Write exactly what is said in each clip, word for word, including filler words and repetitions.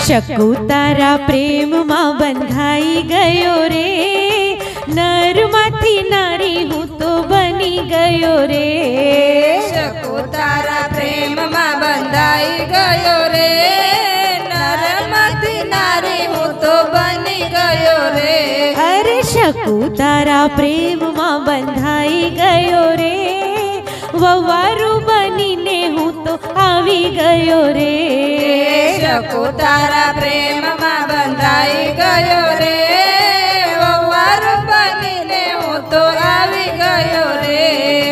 શકુ તારા પ્રેમમાં બંધાઈ ગયો રે, નરમાંથી નારી હું તો બની ગયો રે। શકુ તારા પ્રેમમાં બંધાઈ ગયો રે, નરમાંથી નારી હું તો બની ગયો રે। અરે શકુ તારા પ્રેમમાં બંધાઈ ગયો રે, વવારું બનીને હું તો આવી ગયો રે। શકુ તારા પ્રેમમાં બંધાઈ ગયો રે, વવારું બનીને હું તો આવી ગયો રે।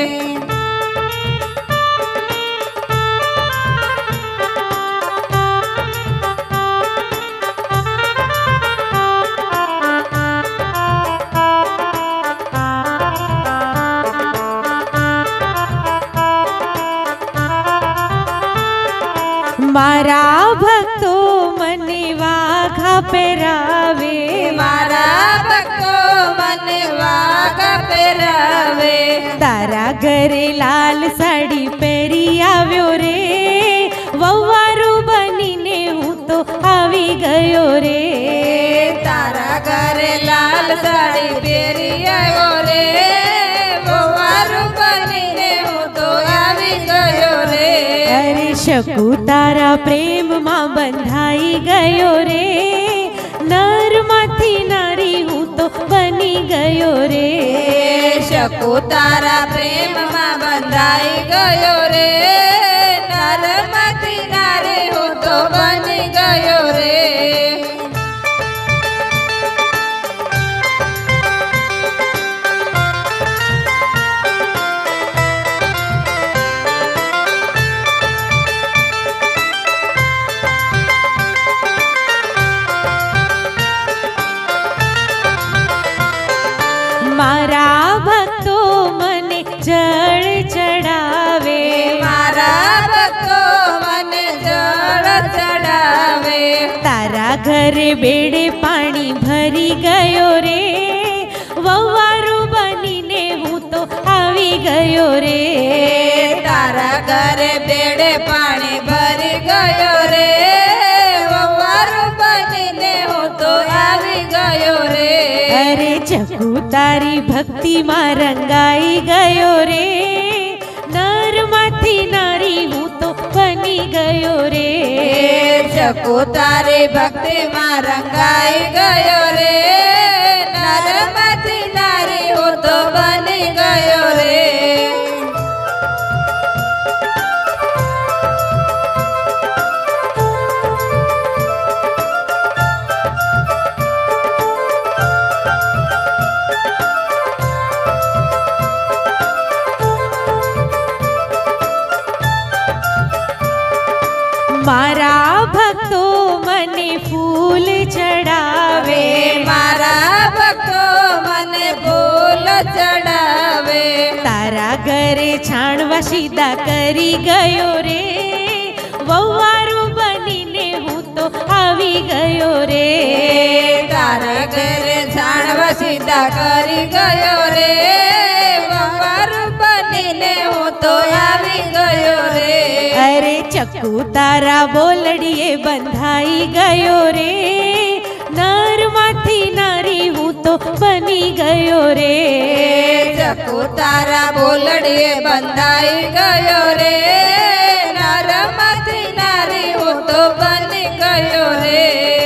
मारा भक्तो मने वाघा पेरावे, मारा भक्तो मने वाघा पेरावे। तारा घरे लाल साड़ी पहरी आव्यो रे, ववारू बनीने हूँ तो आवी गयो रे। तारा घरे लाल साड़ी पहरी आव्यो रे, ववारू बनीने हूँ तो आवी गयो रे। अरे શકુ તારા પ્રેમમાં બંધાઈ ગયો રે, નરમાંથી નારી હું તો બની ગયો રે। શકુ તારા પ્રેમમાં બંધાઈ ગયો રે, નરમાંથી નારી હું તો બની ગયો રે। मारा भक्तो मने जल चढ़ावे, मारा भक्तो मने जल चढ़ावे। तारा घरे बेड़े पानी भरी गयो रे, ववारू बनीने हूँ तो आवी गयो रे। तारा घरे बेड़े पानी भरी गयो रे, ववारू बनीने हूँ तो आवी गयो रे। अरे શકુ તારી ભક્તિમાં રંગાઈ ગયો રે, નરમાંથી નારી હું તો બની ગયો રે। શકુ તારી ભક્તિમાં રંગાઈ ગયો રે, નરમાંથી નારી હું તો બની ગયો રે। मारा भक्तो मने फूल चढ़ावे, मारा भक्तो मने फूल चढ़ावे। तारा घरे छाणवा सीधा करी गयो रे, ववारू बनीने हूँ तो आवी गयो रे। तारा घरे छाणवा सीधा करी गयो रे, ववारू बनीने हूँ तो आवी गयो रे। अरे શકુ તારા બોલડીએ બંધાઈ ગયો રે, નરમાંથી નારી હું તો બની ગયો રે। શકુ તારા બોલડીએ બંધાઈ ગયો રે, નરમાંથી નારી હું તો બની ગયો રે।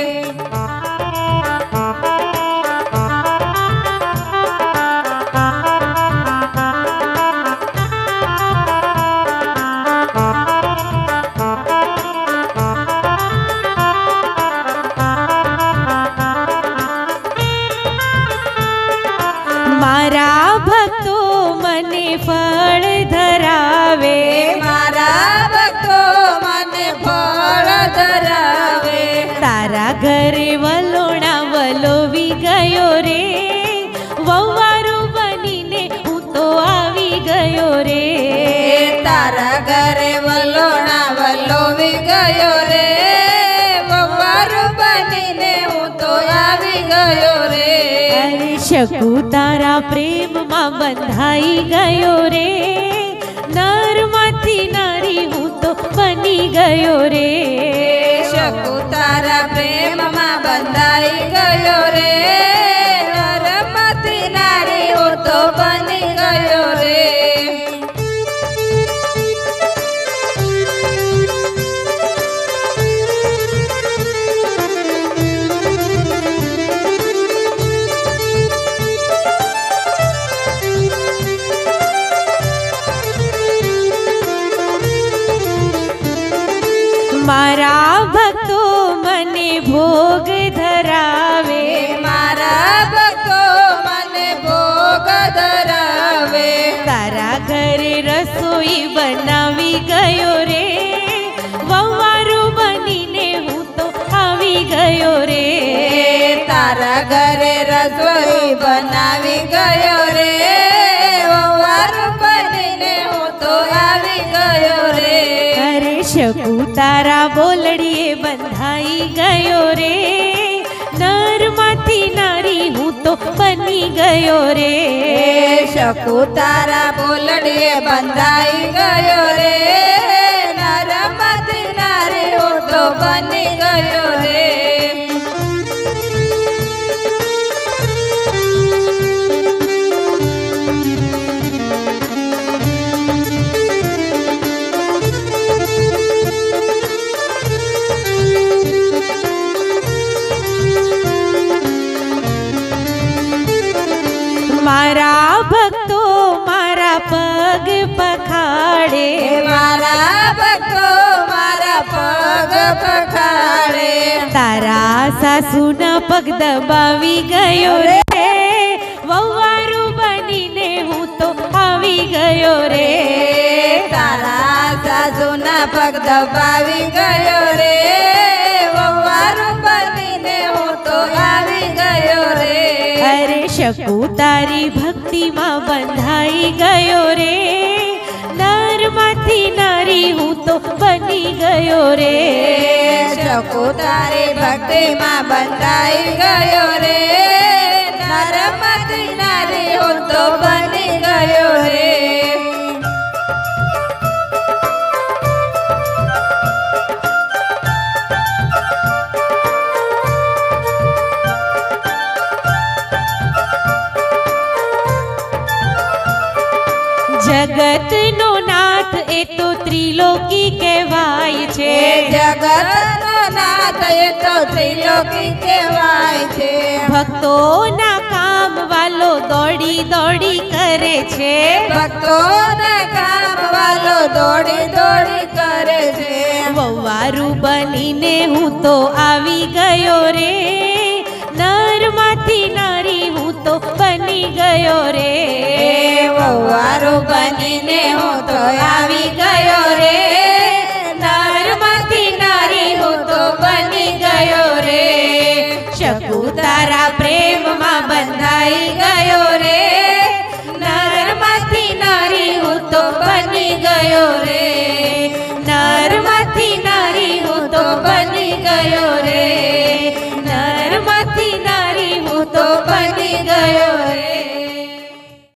मारा भक्तो मने फल धरावे, मारा भक्तो मने फल धरावे। तारा घरे वलोणा वलोवी गयो रे, ववारू बनीने हूँ तो आवी गयो रे। तारा घरे वलोणा वलोवी गयो रे, ववारू बनीने हूँ तो आवी गयो रे। अरे શકુ તારા પ્રેમમાં બંધાઈ ગયો રે, નરમાંથી નારી नारी हूँ तो बनी गयो रे। શકુ તારા પ્રેમમાં બંધાઈ ગયો રે, નરમાંથી નારી હું તો બની ગયો રે। मारा भक्तो मने भोग धरावे, મારા ભક્તો મને ભોગ ધરાવે। तारा घरे रसोई बनावी गयो रे, वंवारू बनीने हूँ तो आवी गयो रे। તારા ઘરે રસોઈ બનાવી ગયો રે, વંવારું બનીને હું તો આવી ગયો રે। अरे शकु तारा बोलड़िए बंधाई गयो रे, नर माथी नारी हूँ तो बनी गयो रे। શકુ તારા બોલડીએ બંધાઈ ગયો રે, નરમાંથી નારી હું તો બની ગયો રે। मारा भक्तो मारा पग पखाड़े, મારા ભક્તો મારા પગ પખાડે। तारा सासू न पग दबावी गयो रे, वंवारू बनीने हूँ तो आवी गयो रे। તારા સાસુના પગ દબાવી ગયો રે, વંવારું બનીને હું તો આવી ગયો રે। अरे शकु तारी भक्ति माँ बंधाई गयो रे, नर माथी नारी हूँ तो बनी गयो रे। શકુ તારી ભક્તિમાં બંધાઈ ગયો રે, નરમાંથી નારી હું તો બની ગયો રે। जगत नो नाथ ए तो त्रिलोकी कहवाय छे, જગતનો નાથ એ તો ત્રિલોકી કહેવાય છે। भक्तो ना काम वालो दौड़ी दौड़ी करे छे, ભક્તોના કામ વાલો દોડી દોડી કરે છે। वंवारू बनीने हूँ तो आवी गयो रे, नर माथी नारी हूँ तो बनी गयो रे। વંવારું બનીને હું તો આવી ગયો રે, નરમાંથી નારી હું તો બની ગયો રે। शकु तारा प्रेम माँ बंधाई गयो रे, नर माथी नारी हूँ तो बनी गयो